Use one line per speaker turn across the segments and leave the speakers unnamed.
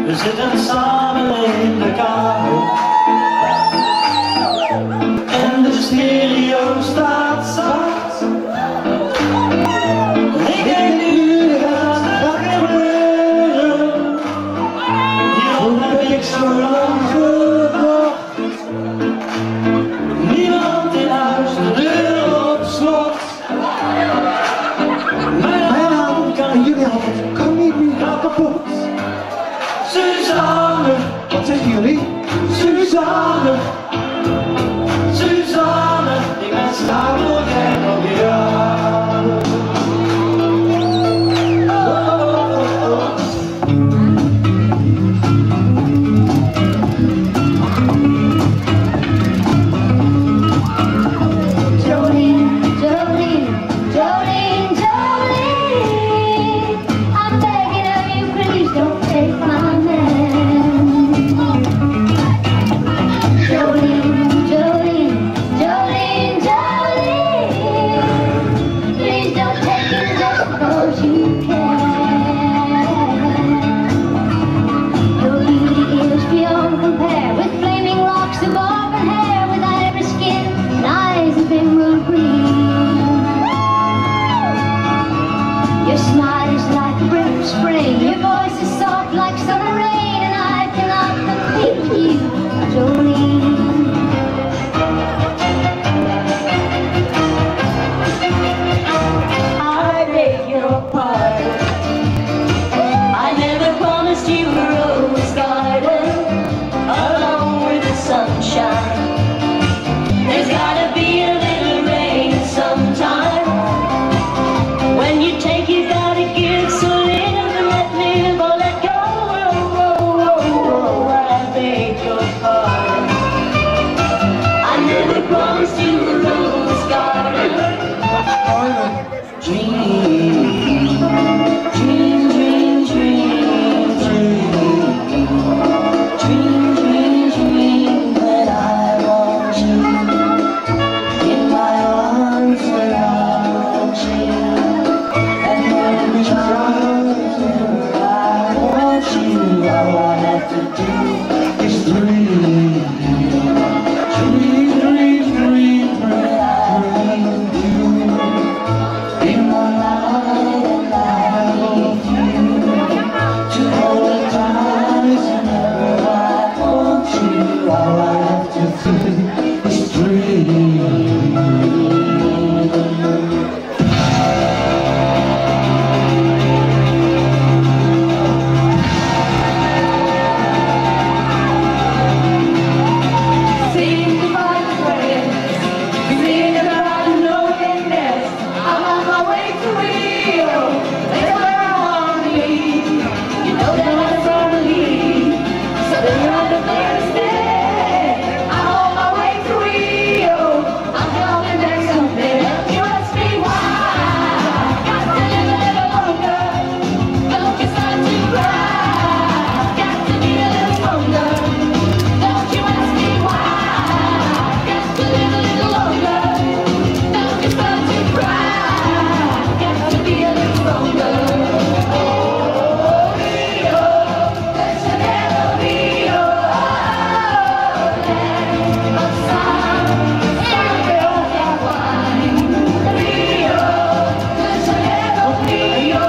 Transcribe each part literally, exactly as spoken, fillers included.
We zitten samen in de kamer en de stereo staat zacht. Ik denk nu gaat de dag gebeuren. Hierom heb ik zo lang gewacht. Niemand in huis, de deur op slot. Mijn hand kan jullie hand kan niet meer kapot. Suzanne,
wat zeggen jullie?
Suzanne, Suzanne, ik ben stapel gek op jou. Oh, oh, oh, oh.
Jolene, Jolene, Jolene, Jolene, I'm begging of you, please don't take my man. Jolene, Jolene, Jolene, Jolene, please don't take him just cause you can. Your beauty is beyond compare, with flaming locks of auburn hair, with ivory skin and eyes of emerald green. Your smile is like a breath of spring, your voice is soft like summer rain, and I cannot compete with you, Jolene.
I beg your pardon. I never promised you a rose garden along with the sunshine. There's gotta be a little rain sometime. When you take, you gotta give. So live and let live or let go. Oh, oh, oh, oh, I beg your pardon. I never promised you a rose garden. Dream, dream, dream, dream, dream, dream, dream, dream that I want you in my arms around you. And when we try to, I want you. All I have to do is dream, dream, dream, dream, dream, dream you in my life, and I want you to hold it tight whenever I want you. All I have to do is dream. Sing about friends, sing about loneliness. I'm on my way to Rio, that's where I want to be. You know that I'm from Lee, so then you're on the first day. I'm on my way to Rio, I'm coming back someday. Don't you ask me why, got to live a little longer. Don't you start to cry, got to be a little stronger. Don't you ask me why, got to live a little longer. Don't you start to cry, got to be a little stronger. Oh, Rio, there's a little Rio, oh, land of sun, and of wine. Rio, there's a little Rio,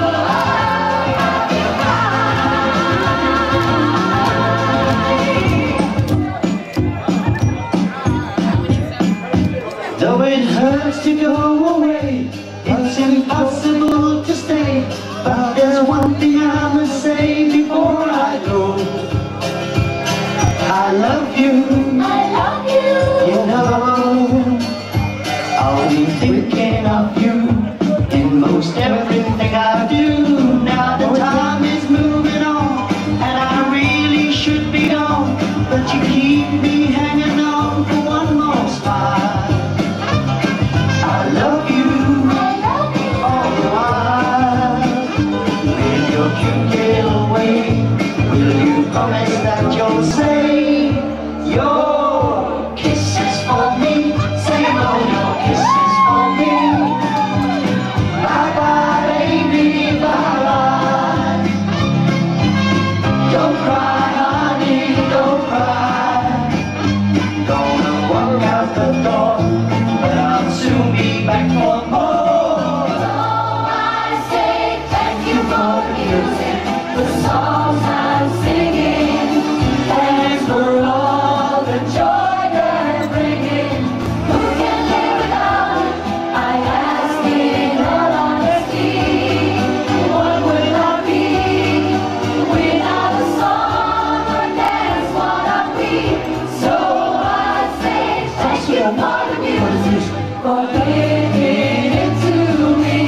though it hurts to go away, it's impossible to stay. But there's one thing I must say before I go. I love you,
I love you.
you know. I'll be thinking of you in most everything I do. Now the time is moving on, and I really should be gone, but you keep me hanging on for one more smile. I love you all the while. With your cute little way, will you promise that you'll say your kisses for me? Say all your kisses for me. Bye bye, baby, bye bye. Don't cry.
for the music, for giving it to me.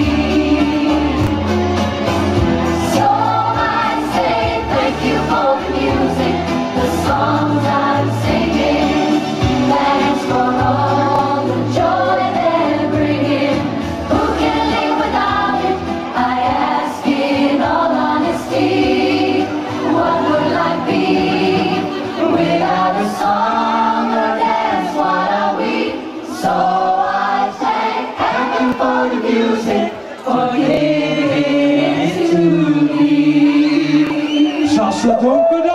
So I say thank you for the music, the songs I'm singing. Thanks for all the joy they're bringing. Who can live without it? I ask in all honesty. What would life be without a song or dance? What are we? So I say thank you for the music, for giving it to me.
Sascha Donker.